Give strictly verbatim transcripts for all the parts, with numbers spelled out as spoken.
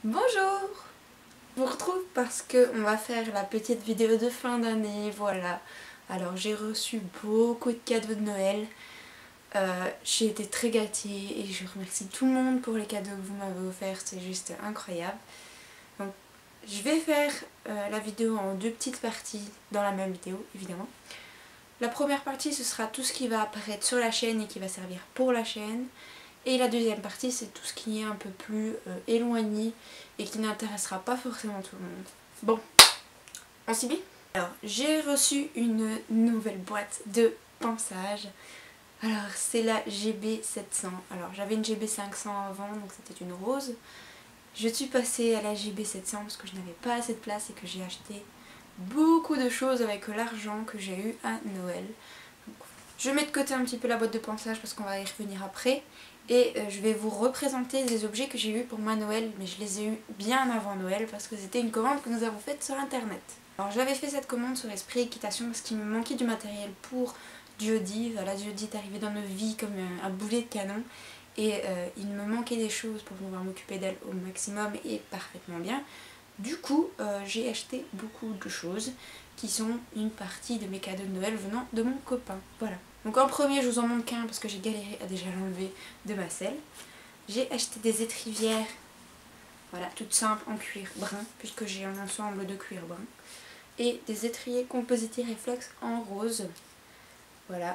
Bonjour! Je vous retrouve parce qu'on va faire la petite vidéo de fin d'année, voilà. Alors j'ai reçu beaucoup de cadeaux de Noël, euh, j'ai été très gâtée et je remercie tout le monde pour les cadeaux que vous m'avez offerts, c'est juste incroyable. Donc je vais faire euh, la vidéo en deux petites parties dans la même vidéo évidemment. La première partie ce sera tout ce qui va apparaître sur la chaîne et qui va servir pour la chaîne. Et la deuxième partie, c'est tout ce qui est un peu plus euh, éloigné et qui n'intéressera pas forcément tout le monde. Bon, on s'y met? Alors, j'ai reçu une nouvelle boîte de ponçage. Alors, c'est la G B sept cents. Alors, j'avais une G B cinq cents avant, donc c'était une rose. Je suis passée à la G B sept cents parce que je n'avais pas assez de place et que j'ai acheté beaucoup de choses avec l'argent que j'ai eu à Noël. Donc, je mets de côté un petit peu la boîte de ponçage parce qu'on va y revenir après. Et euh, je vais vous représenter des objets que j'ai eu pour ma Noël, mais je les ai eu bien avant Noël parce que c'était une commande que nous avons faite sur internet. Alors j'avais fait cette commande sur Esprit Équitation parce qu'il me manquait du matériel pour Jody. Voilà, Jody est arrivée dans nos vies comme un, un boulet de canon et euh, il me manquait des choses pour pouvoir m'occuper d'elle au maximum et parfaitement bien. Du coup, euh, j'ai acheté beaucoup de choses qui sont une partie de mes cadeaux de Noël venant de mon copain. Voilà. Donc en premier, je vous en montre qu'un parce que j'ai galéré à déjà l'enlever de ma selle. J'ai acheté des étrivières, voilà, toutes simples en cuir brun, puisque j'ai un ensemble de cuir brun. Et des étriers Compositi Reflex en rose. Voilà.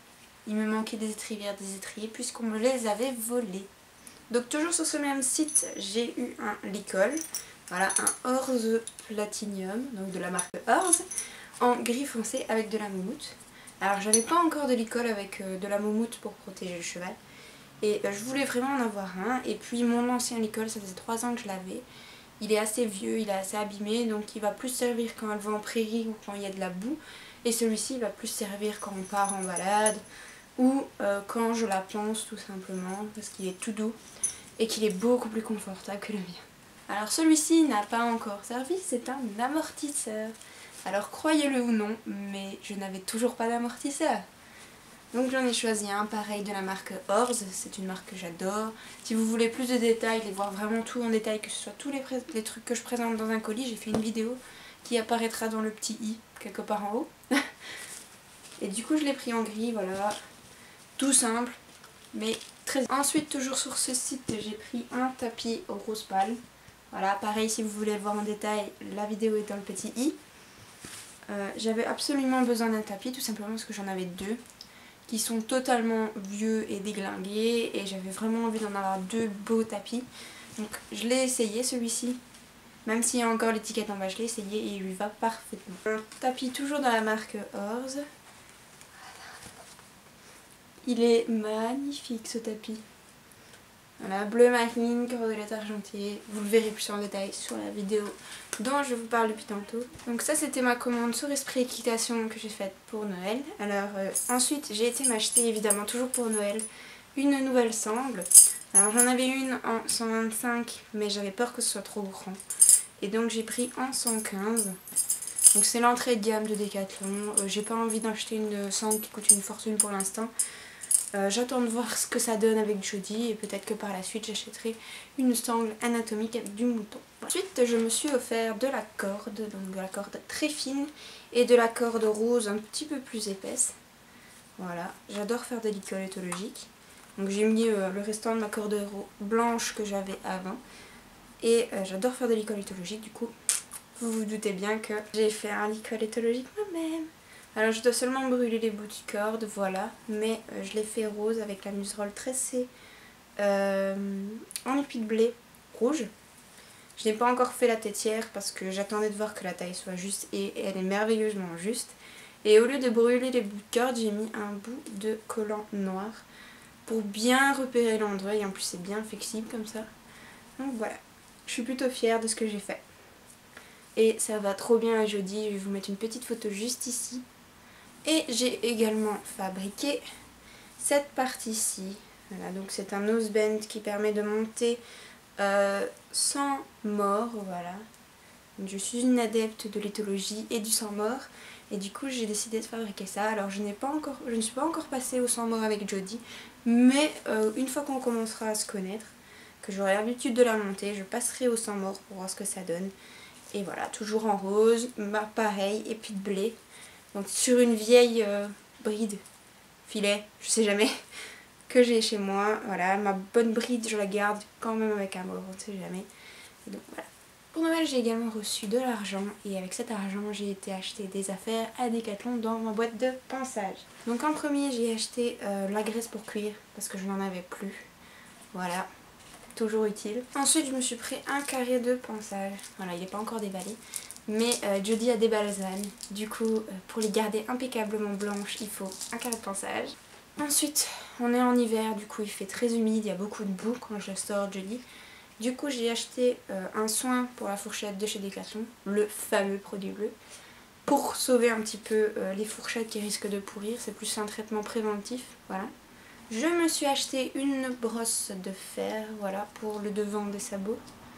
Il me manquait des étrivières, des étriers, puisqu'on me les avait volés. Donc toujours sur ce même site, j'ai eu un licol. Voilà, un Orze Platinum, donc de la marque Orze, en gris foncé avec de la moumoute. Alors j'avais pas encore de licol avec euh, de la moumoute pour protéger le cheval. Et euh, je voulais vraiment en avoir un. Et puis mon ancien licol, ça faisait trois ans que je l'avais. Il est assez vieux, il est assez abîmé, donc il va plus servir quand elle va en prairie ou quand il y a de la boue. Et celui-ci va plus servir quand on part en balade ou euh, quand je la ponce tout simplement, parce qu'il est tout doux et qu'il est beaucoup plus confortable que le mien. Alors celui-ci n'a pas encore servi, c'est un amortisseur. Alors croyez-le ou non, mais je n'avais toujours pas d'amortisseur. Donc j'en ai choisi un pareil de la marque Orze, c'est une marque que j'adore. Si vous voulez plus de détails et voir vraiment tout en détail, que ce soit tous les, les trucs que je présente dans un colis, j'ai fait une vidéo qui apparaîtra dans le petit i, quelque part en haut. Et du coup je l'ai pris en gris, voilà, tout simple, mais très... Ensuite, toujours sur ce site, j'ai pris un tapis au rose pâle. Voilà, pareil, si vous voulez le voir en détail, la vidéo est dans le petit i. Euh, J'avais absolument besoin d'un tapis, tout simplement parce que j'en avais deux, qui sont totalement vieux et déglingués, et j'avais vraiment envie d'en avoir deux beaux tapis. Donc je l'ai essayé celui-ci, même s'il y a encore l'étiquette en bas, je l'ai essayé et il lui va parfaitement. Un tapis toujours dans la marque Orze. Il est magnifique ce tapis. Voilà, bleu marine, cordelette argentée. Vous le verrez plus en détail sur la vidéo dont je vous parle depuis tantôt. Donc ça c'était ma commande sur Esprit Équitation que j'ai faite pour Noël. Alors euh, ensuite j'ai été m'acheter évidemment toujours pour Noël une nouvelle sangle. Alors j'en avais une en cent vingt-cinq mais j'avais peur que ce soit trop grand. Et donc j'ai pris en cent quinze. Donc c'est l'entrée de gamme de Decathlon. Euh, j'ai pas envie d'acheter une sangle qui coûte une fortune pour l'instant. Euh, J'attends de voir ce que ça donne avec Jody et peut-être que par la suite j'achèterai une sangle anatomique avec du mouton. Ensuite je me suis offert de la corde, donc de la corde très fine et de la corde rose un petit peu plus épaisse. Voilà, j'adore faire des licoles éthologiques. Donc j'ai mis euh, le restant de ma corde blanche que j'avais avant. Et euh, j'adore faire des licoles éthologiques, du coup vous vous doutez bien que j'ai fait un licol éthologique moi-même. Alors je dois seulement brûler les bouts de corde, voilà, mais euh, je l'ai fait rose avec la muserolle tressée euh, en épi de blé rouge. Je n'ai pas encore fait la têtière parce que j'attendais de voir que la taille soit juste et elle est merveilleusement juste. Et au lieu de brûler les bouts de corde, j'ai mis un bout de collant noir pour bien repérer l'endroit et en plus c'est bien flexible comme ça. Donc voilà, je suis plutôt fière de ce que j'ai fait. Et ça va trop bien à Jody, je vais vous mettre une petite photo juste ici. Et j'ai également fabriqué cette partie-ci. Voilà, donc c'est un noseband qui permet de monter euh, sans mort, voilà. Donc je suis une adepte de l'éthologie et du sans mort. Et du coup j'ai décidé de fabriquer ça. Alors je n'ai pas encore, je ne suis pas encore passée au sans mort avec Jody. Mais euh, une fois qu'on commencera à se connaître, que j'aurai l'habitude de la monter. Je passerai au sang mort pour voir ce que ça donne. Et voilà, toujours en rose, bah, pareil, épi de blé. Donc sur une vieille euh, bride, filet, je sais jamais, que j'ai chez moi. Voilà, ma bonne bride, je la garde quand même avec amour, on ne sait jamais. Et donc voilà. Pour Noël, j'ai également reçu de l'argent et avec cet argent, j'ai été acheter des affaires à Decathlon dans ma boîte de ponçage. Donc en premier, j'ai acheté euh, la graisse pour cuire parce que je n'en avais plus. Voilà, toujours utile. Ensuite, je me suis pris un carré de ponçage. Voilà, il n'est pas encore déballé. Mais euh, Jody a des balasanes. Du coup, euh, pour les garder impeccablement blanches, il faut un carré de ponçage. Ensuite, on est en hiver, du coup il fait très humide, il y a beaucoup de boue quand je sors Jody. Du coup j'ai acheté euh, un soin pour la fourchette de chez Decathlon, le fameux produit bleu, pour sauver un petit peu euh, les fourchettes qui risquent de pourrir. C'est plus un traitement préventif, voilà. Je me suis acheté une brosse de fer, voilà, pour le devant des sabots.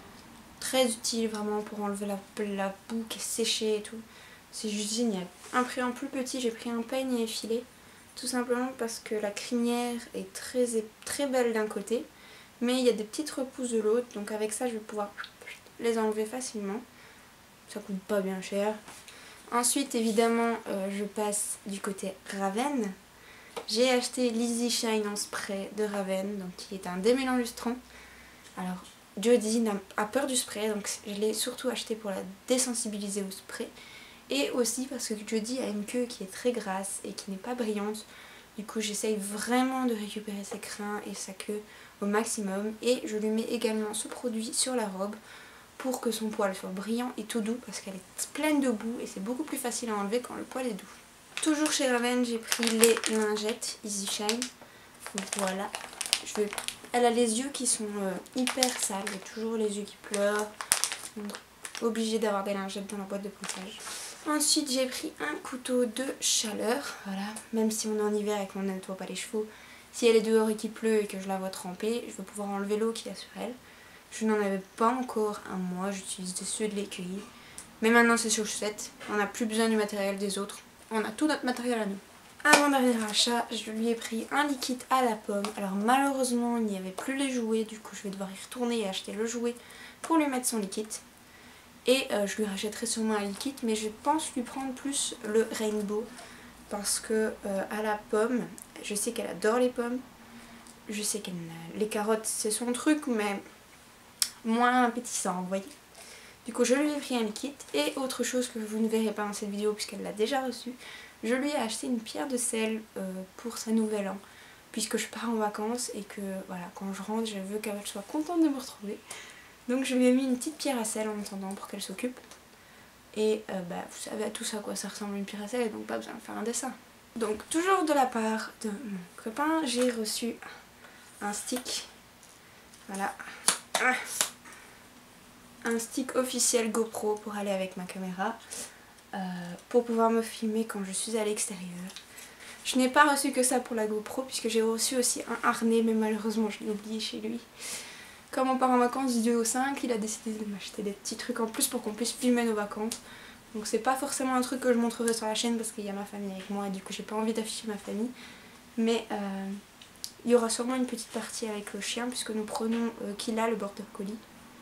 Très utile vraiment pour enlever la, la boue qui est séchée et tout. C'est juste génial. Un prix en plus petit, j'ai pris un peigne effilé. Tout simplement parce que la crinière est très, très belle d'un côté, mais il y a des petites repousses de l'autre, donc avec ça je vais pouvoir les enlever facilement. Ça coûte pas bien cher. Ensuite évidemment euh, je passe du côté Raven. J'ai acheté l'Easy Shine en spray de Raven, donc qui est un démêlant lustron. Alors Jody a peur du spray, donc je l'ai surtout acheté pour la désensibiliser au spray. Et aussi parce que Jody a une queue qui est très grasse et qui n'est pas brillante. Du coup j'essaye vraiment de récupérer ses crins et sa queue au maximum. Et je lui mets également ce produit sur la robe pour que son poil soit brillant et tout doux, parce qu'elle est pleine de boue et c'est beaucoup plus facile à enlever quand le poil est doux. Toujours chez Raven, j'ai pris les lingettes Easy Shine. Donc voilà, je vais... elle a les yeux qui sont euh, hyper sales, il y a toujours les yeux qui pleurent. Donc obligée d'avoir des lingettes dans la boîte de ponçage. Ensuite j'ai pris un couteau de chaleur, voilà, même si on est en hiver et qu'on ne nettoie pas les chevaux, si elle est dehors et qu'il pleut et que je la vois tremper, je vais pouvoir enlever l'eau qu'il y a sur elle. Je n'en avais pas encore un mois, j'utilise ceux de l'écueil, mais maintenant c'est chaussettes, on n'a plus besoin du matériel des autres, on a tout notre matériel à nous. Avant-dernier achat, je lui ai pris un liquide à la pomme. Alors malheureusement il n'y avait plus les jouets, du coup je vais devoir y retourner et acheter le jouet pour lui mettre son liquide. Et euh, je lui rachèterai sûrement un liquide, mais je pense lui prendre plus le rainbow. Parce que euh, à la pomme, je sais qu'elle adore les pommes. Je sais qu'elle les carottes c'est son truc, mais moins appétissant, vous voyez. Du coup je lui ai pris un liquide. Et autre chose que vous ne verrez pas dans cette vidéo puisqu'elle l'a déjà reçu, je lui ai acheté une pierre de sel euh, pour sa nouvel an. Puisque je pars en vacances et que voilà, quand je rentre je veux qu'elle soit contente de me retrouver. Donc je lui ai mis une petite pierre à sel en attendant pour qu'elle s'occupe. Et euh, bah, vous savez à tous à quoi ça ressemble une pierre à sel, et donc pas besoin de faire un dessin. Donc toujours de la part de mon copain, j'ai reçu un stick. Voilà. Un stick officiel GoPro pour aller avec ma caméra. Euh, pour pouvoir me filmer quand je suis à l'extérieur. Je n'ai pas reçu que ça pour la GoPro puisque j'ai reçu aussi un harnais, mais malheureusement je l'ai oublié chez lui. Comme on part en vacances du deux au cinq, il a décidé de m'acheter des petits trucs en plus pour qu'on puisse filmer nos vacances. Donc c'est pas forcément un truc que je montrerai sur la chaîne parce qu'il y a ma famille avec moi et du coup j'ai pas envie d'afficher ma famille. Mais euh, il y aura sûrement une petite partie avec le chien puisque nous prenons euh, Kila, le border collie.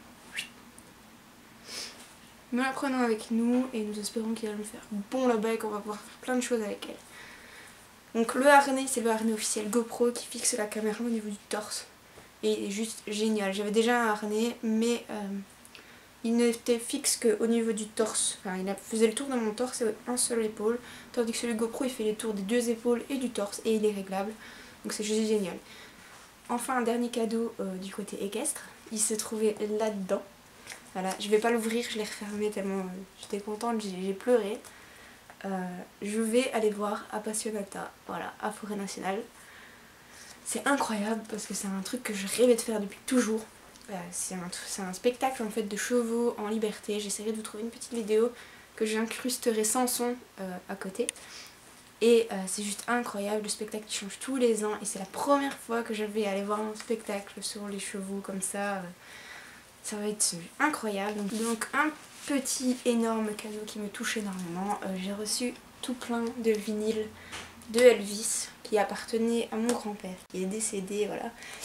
Nous la prenons avec nous et nous espérons qu'il va nous faire bon là-bas et qu'on va pouvoir faire plein de choses avec elle. Donc le harnais, c'est le harnais officiel GoPro qui fixe la caméra au niveau du torse. Et il est juste génial. J'avais déjà un harnais, mais euh, il n'était fixe qu'au niveau du torse. Enfin, il faisait le tour de mon torse et un seul épaule. Tandis que celui GoPro, il fait le tour des deux épaules et du torse et il est réglable. Donc c'est juste génial. Enfin, un dernier cadeau euh, du côté équestre. Il se trouvait là-dedans. Voilà, je vais pas l'ouvrir, je l'ai refermé tellement euh, j'étais contente, j'ai pleuré. Euh, je vais aller voir Appassionata, voilà, à Forêt Nationale. C'est incroyable parce que c'est un truc que je rêvais de faire depuis toujours. Euh, c'est un, un spectacle en fait de chevaux en liberté. J'essaierai de vous trouver une petite vidéo que j'incrusterai sans son euh, à côté. Et euh, c'est juste incroyable, le spectacle change tous les ans et c'est la première fois que je vais aller voir un spectacle sur les chevaux comme ça. Euh, ça va être incroyable. Donc, donc un petit énorme cadeau qui me touche énormément. Euh, J'ai reçu tout plein de vinyles de Elvis qui appartenait à mon grand-père qui est décédé, voilà.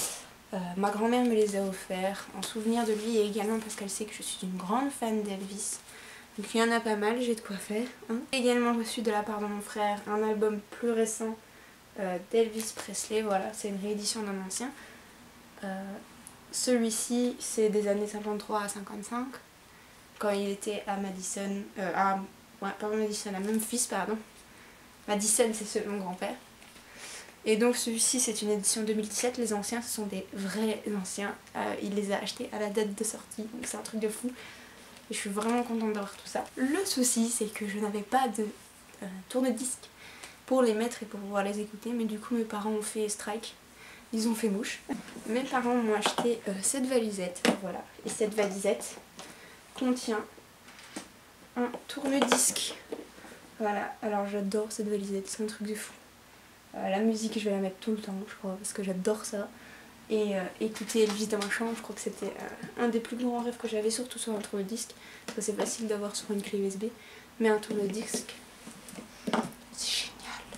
Euh, ma grand-mère me les a offerts en souvenir de lui et également parce qu'elle sait que je suis une grande fan d'Elvis. Donc il y en a pas mal, j'ai de quoi faire. Hein. J'ai également reçu de la part de mon frère un album plus récent euh, d'Elvis Presley. Voilà, c'est une réédition d'un ancien. Euh, Celui-ci, c'est des années cinquante-trois à cinquante-cinq, quand il était à Madison, euh, à, ouais, pas Madison, à Memphis, pardon. Madison, c'est celui de mon grand-père. Et donc celui-ci, c'est une édition deux mille dix-sept, les anciens, ce sont des vrais anciens. Euh, il les a achetés à la date de sortie, donc c'est un truc de fou. Et je suis vraiment contente d'avoir tout ça. Le souci, c'est que je n'avais pas de euh, tourne-disque pour les mettre et pour pouvoir les écouter, mais du coup mes parents ont fait strike. Ils ont fait mouche. Mes parents m'ont acheté euh, cette valisette, voilà. Et cette valisette contient un tourne-disque. Voilà, alors j'adore cette valisette, c'est un truc de fou. Euh, la musique, je vais la mettre tout le temps, je crois, parce que j'adore ça. Et euh, écouter Elvis dans ma chambre, je crois que c'était euh, un des plus grands rêves que j'avais, surtout sur un tourne-disque. Parce que c'est facile d'avoir sur une clé U S B, mais un tourne-disque, c'est génial.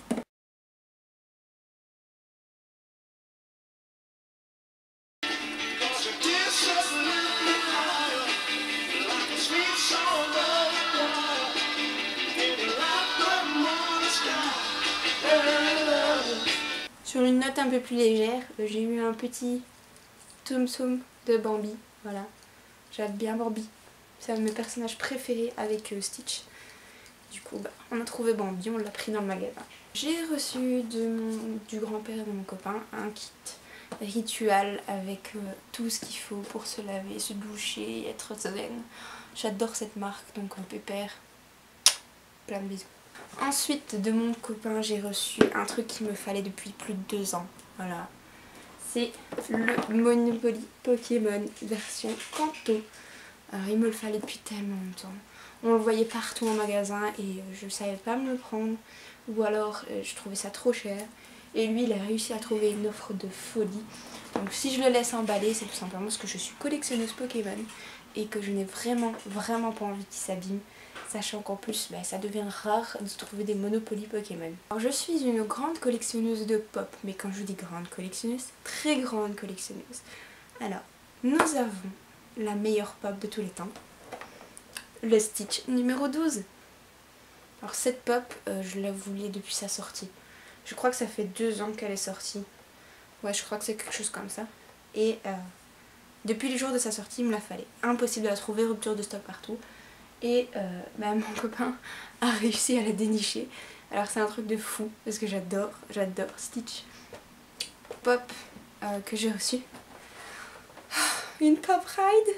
Sur une note un peu plus légère, j'ai eu un petit Tsum Tsum de Bambi, voilà. J'aime bien Bambi, c'est un de mes personnages préférés avec euh, Stitch. Du coup, bah, on a trouvé Bambi, on l'a pris dans le magasin. J'ai reçu de mon, du grand-père de mon copain un kit rituel avec euh, tout ce qu'il faut pour se laver, se doucher, être zen. J'adore cette marque, donc un pépère, plein de bisous. Ensuite, de mon copain, j'ai reçu un truc qu'il me fallait depuis plus de deux ans. Voilà. C'est le Monopoly Pokémon version Kanto. Alors, il me le fallait depuis tellement longtemps. On le voyait partout en magasin et je ne savais pas me le prendre. Ou alors, euh, je trouvais ça trop cher. Et lui, il a réussi à trouver une offre de folie. Donc si je le laisse emballer, c'est tout simplement parce que je suis collectionneuse Pokémon. Et que je n'ai vraiment, vraiment pas envie qu'il s'abîme. Sachant qu'en plus, bah, ça devient rare de trouver des Monopoly Pokémon. Alors je suis une grande collectionneuse de pop, mais quand je dis grande collectionneuse, très grande collectionneuse. Alors, nous avons la meilleure pop de tous les temps, le Stitch numéro douze. Alors cette pop, euh, je la voulais depuis sa sortie. Je crois que ça fait deux ans qu'elle est sortie. Ouais, je crois que c'est quelque chose comme ça. Et euh, depuis les jours de sa sortie, il me la fallait. Impossible de la trouver, rupture de stock partout. Et euh, bah, mon copain a réussi à la dénicher. Alors c'est un truc de fou parce que j'adore, j'adore Stitch. Pop euh, que j'ai reçu. Une Pop Ride.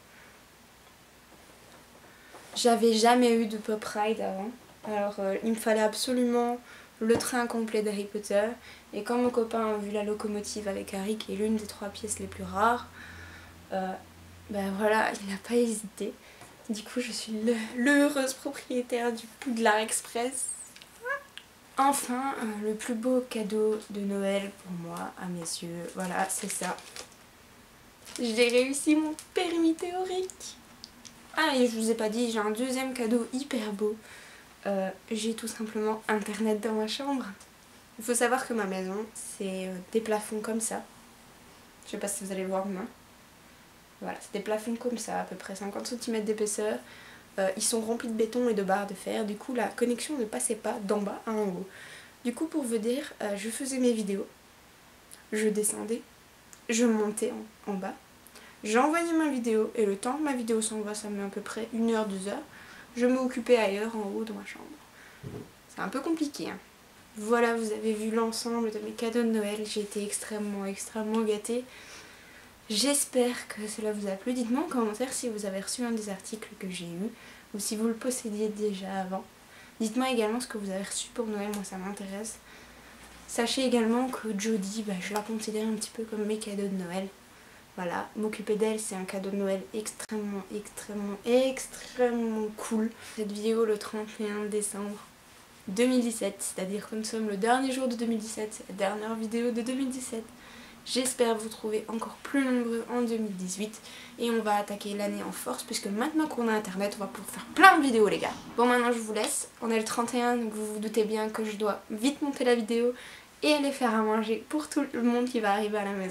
J'avais jamais eu de Pop Ride avant. Alors euh, il me fallait absolument le train complet d'Harry Potter. Et quand mon copain a vu la locomotive avec Harry, qui est l'une des trois pièces les plus rares, euh, ben voilà, il n'a pas hésité. Du coup, je suis l'heureuse propriétaire du Poudlard Express. Enfin, euh, le plus beau cadeau de Noël pour moi, à mes yeux, voilà, c'est ça. J'ai réussi mon permis théorique. Ah, et je vous ai pas dit, j'ai un deuxième cadeau hyper beau. Euh, j'ai tout simplement internet dans ma chambre. Il faut savoir que ma maison, c'est euh, des plafonds comme ça. Je sais pas si vous allez voir demain. Voilà, c'est des plafonds comme ça, à peu près cinquante centimètres d'épaisseur. Euh, ils sont remplis de béton et de barres de fer. Du coup, la connexion ne passait pas d'en bas à en haut. Du coup, pour vous dire, euh, je faisais mes vidéos. Je descendais. Je montais en, en bas. J'envoyais ma vidéo. Et le temps que ma vidéo s'en va, ça met à peu près une heure, deux heures. Je m'occupais ailleurs, en haut, dans ma chambre. C'est un peu compliqué, hein. Voilà, vous avez vu l'ensemble de mes cadeaux de Noël. J'ai été extrêmement, extrêmement gâtée. J'espère que cela vous a plu. Dites-moi en commentaire si vous avez reçu un des articles que j'ai eu ou si vous le possédiez déjà avant. Dites-moi également ce que vous avez reçu pour Noël, moi ça m'intéresse. Sachez également que Jodie, bah, je la considère un petit peu comme mes cadeaux de Noël. Voilà, m'occuper d'elle c'est un cadeau de Noël extrêmement, extrêmement, extrêmement cool. Cette vidéo le trente et un décembre deux mille dix-sept, c'est-à-dire que nous sommes le dernier jour de deux mille dix-sept, c'est la dernière vidéo de deux mille dix-sept. J'espère vous trouver encore plus nombreux en deux mille dix-huit et on va attaquer l'année en force puisque maintenant qu'on a internet on va pouvoir faire plein de vidéos les gars. Bon maintenant je vous laisse, on est le trente et un donc vous vous doutez bien que je dois vite monter la vidéo et aller faire à manger pour tout le monde qui va arriver à la maison.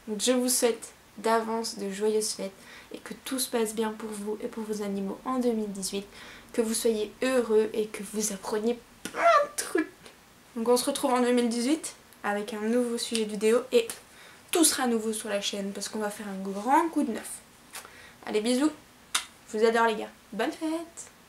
Donc je vous souhaite d'avance de joyeuses fêtes et que tout se passe bien pour vous et pour vos animaux en deux mille dix-huit, que vous soyez heureux et que vous appreniez plein de trucs. Donc on se retrouve en deux mille dix-huit avec un nouveau sujet de vidéo et tout sera nouveau sur la chaîne parce qu'on va faire un grand coup de neuf. Allez, bisous, je vous adore les gars, bonne fête.